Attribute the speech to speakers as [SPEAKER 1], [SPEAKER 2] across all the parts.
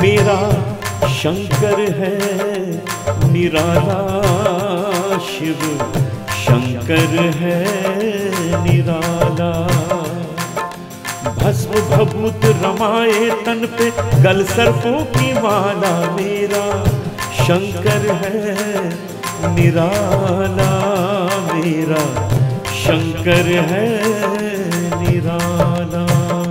[SPEAKER 1] मेरा शंकर है निराला, शिव शंकर है निराला। भस्म भभूत रमाए तन पे, गल सर्पों की माला। मेरा शंकर है निराला, मेरा शंकर है निराला।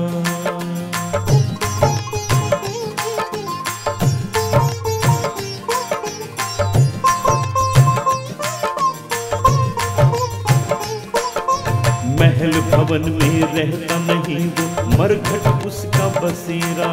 [SPEAKER 1] महल भवन में रहता नहीं वो, मरघट उसका बसेरा।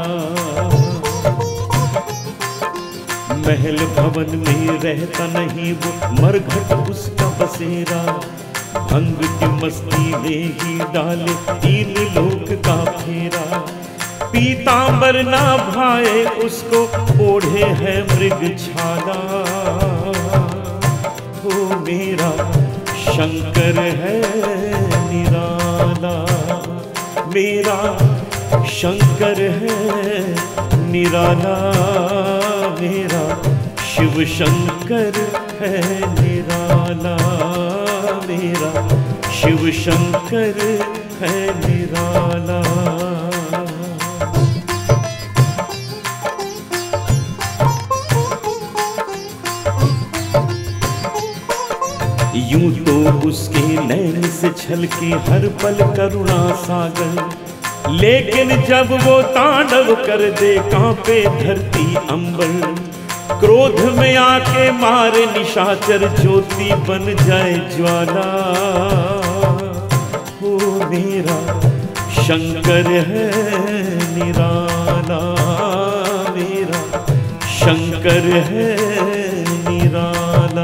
[SPEAKER 1] महल भवन में रहता नहीं वो, मरघट उसका बसेरा। भंग की मस्ती में ही डाले तीन लोक का फेरा। पीतांबर ना भाए उसको, ओढ़े है मृग छाला। हो मेरा शंकर है निराला, मेरा शंकर है निराला। मेरा शिव शंकर है निराला, मेरा शिव शंकर है निराला। यूं तो उसके नैन से छलके हर पल करुणा सागर। लेकिन जब वो तांडव कर दे कांपे धरती अंबर। क्रोध में आके मारे निशाचर, ज्योति बन जाए ज्वाला। ओ मेरा शंकर है निराला, मेरा शंकर है निराला।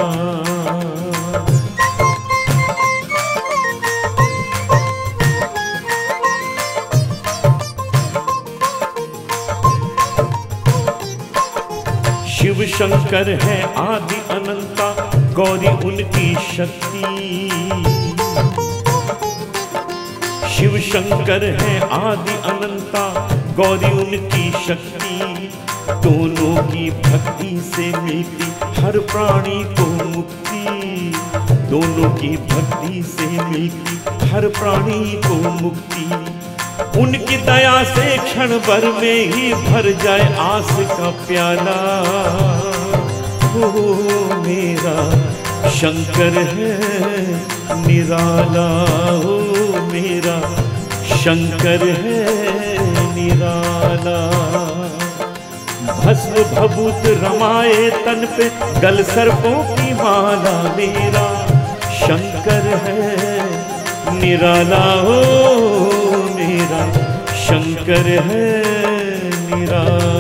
[SPEAKER 1] शिव शंकर है आदि अनंता, गौरी उनकी शक्ति। शिव शंकर है आदि अनंता, गौरी उनकी शक्ति। दोनों की भक्ति से मिलती हर प्राणी को मुक्ति। दोनों की भक्ति से मिलती हर प्राणी को मुक्ति। उनकी दया से क्षण भर में ही भर जाए आस का प्याला। ओ मेरा शंकर है निराला, ओ मेरा शंकर है निराला। भस्म भभूत रमाए तन पे, गल सर्पों की माला। मेरा शंकर है निराला, ओ मेरा शंकर है निराला।